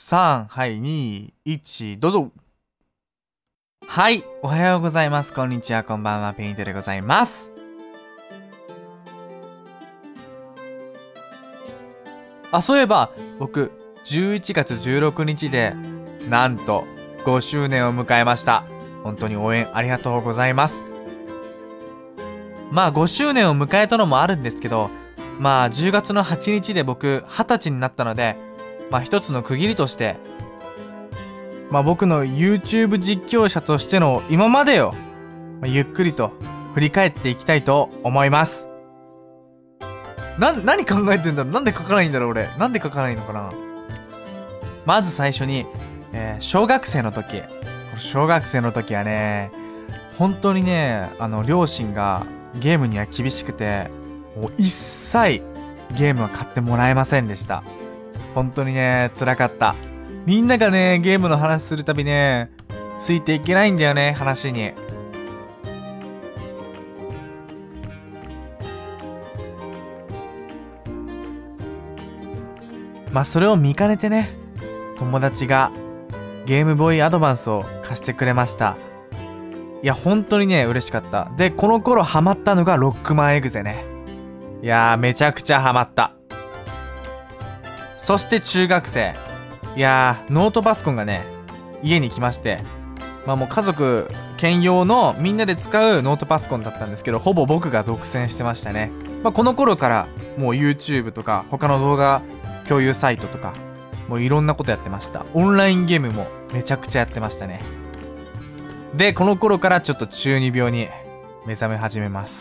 3、はい、2、1、どうぞ。はい、おはようございます。こんにちは、こんばんは。ペイントでございます。そういえば、僕、11月16日で、なんと、5周年を迎えました。本当に応援ありがとうございます。5周年を迎えたのもあるんですけど、10月の8日で僕、20歳になったので、一つの区切りとして、僕の YouTube 実況者としての今までを、ゆっくりと振り返っていきたいと思います。何考えてんだろう。なんで書かないんだろう俺。なんで書かないのかな。まず最初に、小学生の時はね、本当にね、両親がゲームには厳しくて、もう一切ゲームは買ってもらえませんでした。本当にね、辛かった。みんながね、ゲームの話するたびね、ついていけないんだよね、話に。それを見かねてね、友達がゲームボーイアドバンスを貸してくれました。いや、本当にね、嬉しかった。で、この頃ハマったのがロックマンエグゼね。いやー、めちゃくちゃハマった。そして中学生。いやー、ノートパソコンがね、家に来まして、もう家族兼用のみんなで使うノートパソコンだったんですけど、ほぼ僕が独占してましたね。この頃からもう YouTube とか他の動画共有サイトとか、もういろんなことやってました。オンラインゲームもめちゃくちゃやってましたね。で、この頃からちょっと中二病に目覚め始めます。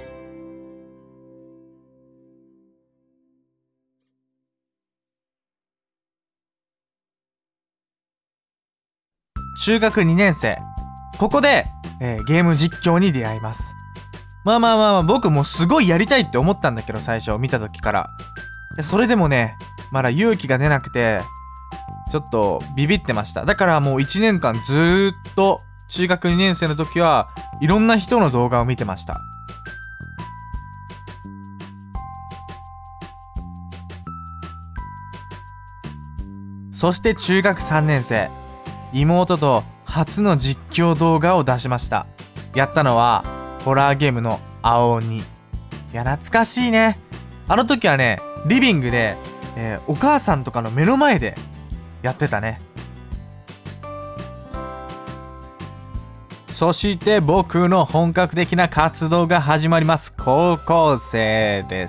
中学2年生。ここで、ゲーム実況に出会います。僕もすごいやりたいって思ったんだけど、最初見た時から。それでもね、まだ勇気が出なくて、ちょっとビビってました。だからもう1年間ずーっと、中学2年生の時はいろんな人の動画を見てました。そして中学3年生。妹と初の実況動画を出しました。やったのは、ホラーゲームの青鬼。いや、懐かしいね。あの時はね、リビングで、お母さんとかの目の前でやってたね。そして僕の本格的な活動が始まります。高校生です。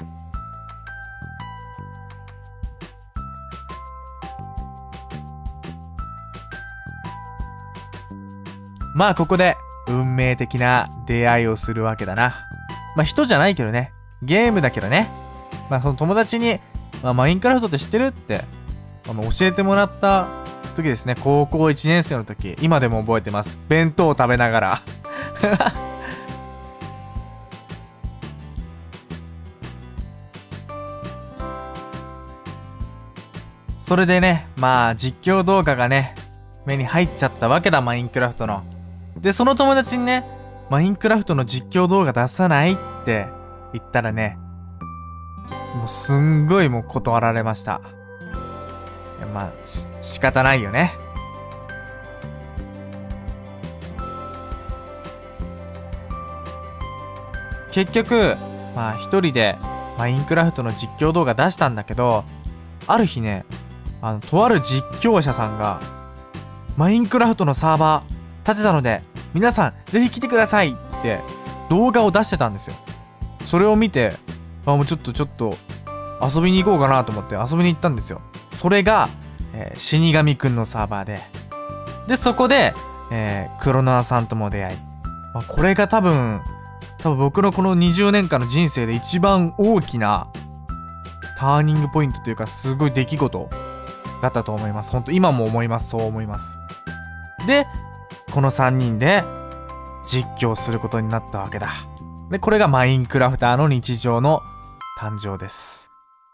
ここで運命的な出会いをするわけだな。人じゃないけどね。ゲームだけどね。その友達に、マインクラフトって知ってるって、教えてもらった時ですね。高校1年生の時。今でも覚えてます。弁当を食べながら。それでね、実況動画がね、目に入っちゃったわけだ、マインクラフトの。で、その友達にね、マインクラフトの実況動画出さないって言ったらね、もうすんごいもう断られました。いや、仕方ないよね。結局、一人でマインクラフトの実況動画出したんだけど、ある日ね、とある実況者さんが、マインクラフトのサーバー立てたので、皆さんぜひ来てくださいって動画を出してたんですよ。それを見て、もうちょっと遊びに行こうかなと思って遊びに行ったんですよ。それが、死神くんのサーバーで、そこで、クロナーさんとも出会い、これが多分僕のこの20年間の人生で一番大きなターニングポイントというか、すごい出来事だったと思います。本当今も思います。そう思います。で、この3人で実況することになったわけだ。で、これがマインクラフターの日常の誕生です。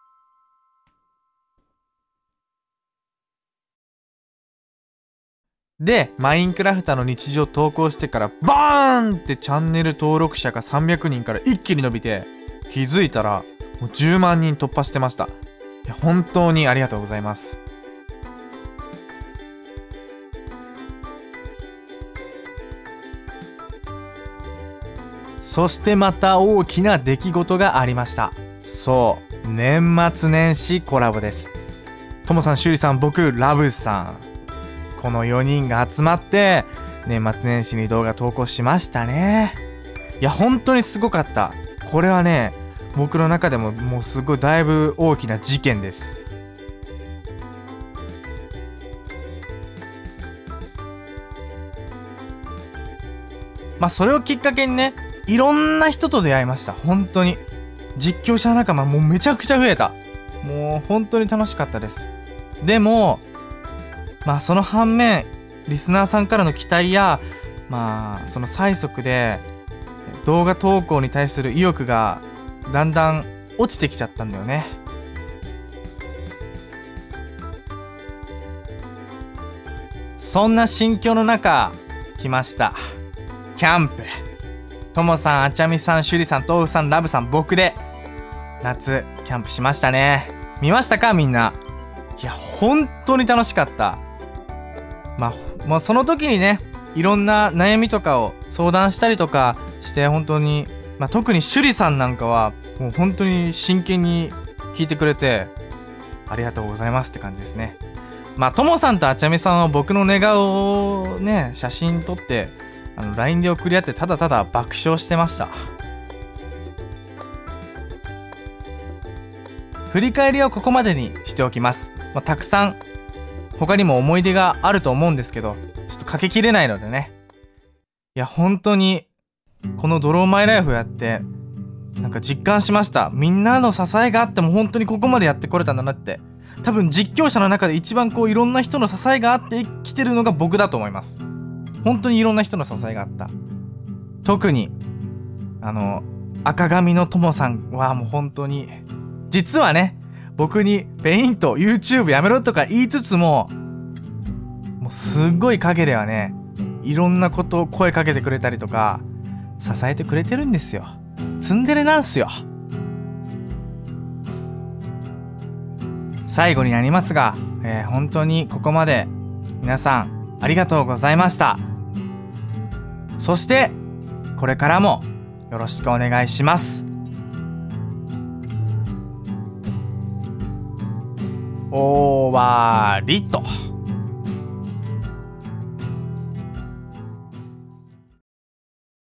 で、マインクラフターの日常投稿してからバーンってチャンネル登録者が300人から一気に伸びて、気づいたらもう10万人突破してました。いや、本当にありがとうございます。 そしてまた大きな出来事がありました。そう、年末年始コラボです。ともさん、しゅうりさん、僕、ラブさん、この4人が集まって年末年始に動画投稿しましたね。いや本当にすごかった。これはね、僕の中でももうすごいだいぶ大きな事件です。まあそれをきっかけにね、いろんな人と出会いました。本当に実況者仲間もうめちゃくちゃ増えた。もう本当に楽しかったです。でもまあその反面、リスナーさんからの期待やまあその催促で動画投稿に対する意欲がだんだん落ちてきちゃったんだよね。そんな心境の中来ました、キャンプ。ともさん、あちゃみさん、しゅりさん、とうふさん、ラブさん、僕で夏キャンプしましたね。見ましたかみんな。いや本当に楽しかった。まあその時にね、いろんな悩みとかを相談したりとかして本当に、特にしゅりさんなんかはもう本当に真剣に聞いてくれてありがとうございますって感じですね。ともさんとあちゃみさんは僕の寝顔をね、写真撮ってLINE で送り合ってただただ爆笑してました。振り返りはここまでにしておきます。たくさん他にも思い出があると思うんですけど、ちょっとかけきれないのでね。いや本当にこのドローマイライフやってなんか実感しました。みんなの支えがあっても本当にここまでやってこれたんだなって。多分実況者の中で一番いろんな人の支えがあってきてるのが僕だと思います。本当にいろんな人の支えがあった。特に赤髪のともさんはもう本当に、実はね、僕にペイント YouTube やめろとか言いつつも、もうすっごい陰ではね、いろんなことを声かけてくれたりとか支えてくれてるんですよ。ツンデレなんすよ。最後になりますが、本当にここまで皆さんありがとうございました。そしてこれからもよろしくお願いします。終わりと。